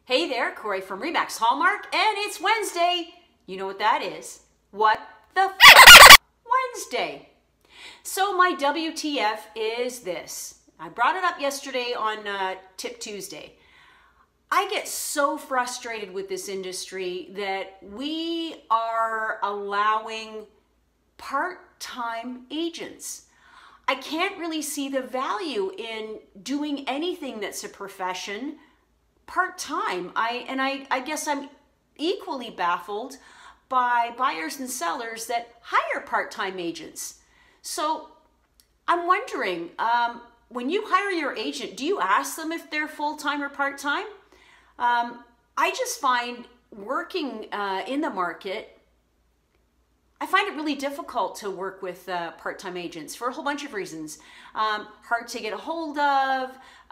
Hey there, Cori from Remax Hallmark, and it's Wednesday. You know what that is. What the f*** Wednesday. So my WTF is this. I brought it up yesterday on Tip Tuesday. I get so frustrated with this industry that we are allowing part-time agents. I can't really see the value in doing anything that's a profession part-time. I guess I'm equally baffled by buyers and sellers that hire part-time agents. So I'm wondering, when you hire your agent, do you ask them if they're full-time or part-time? I just find working in the market, I find it really difficult to work with part-time agents for a whole bunch of reasons. Hard to get a hold of.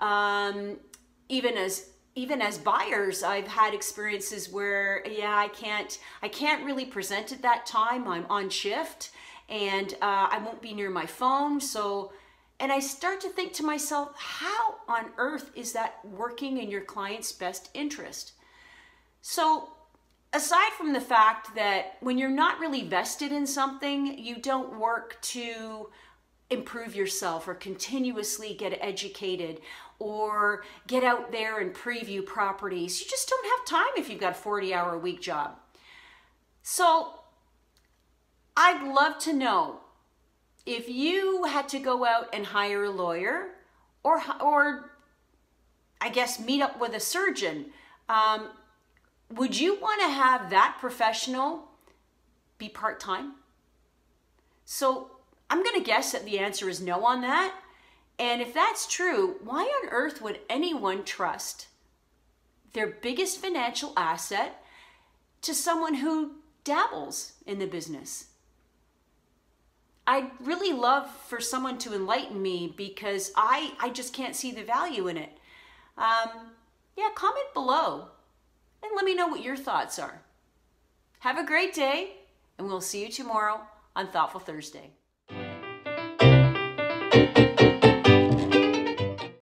Even as buyers, I've had experiences where, yeah, I can't really present at that time. I'm on shift and I won't be near my phone. And I start to think to myself, how on earth is that working in your client's best interest? So aside from the fact that when you're not really vested in something, you don't work to improve yourself or continuously get educated or get out there and preview properties. You just don't have time if you've got a 40-hour-a-week job. So I'd love to know if you had to go out and hire a lawyer or I guess meet up with a surgeon, would you want to have that professional be part-time? So I'm going to guess that the answer is no on that. And if that's true, why on earth would anyone trust their biggest financial asset to someone who dabbles in the business? I'd really love for someone to enlighten me because I just can't see the value in it. Yeah, comment below and let me know what your thoughts are. Have a great day, and we'll see you tomorrow on Thoughtful Thursday.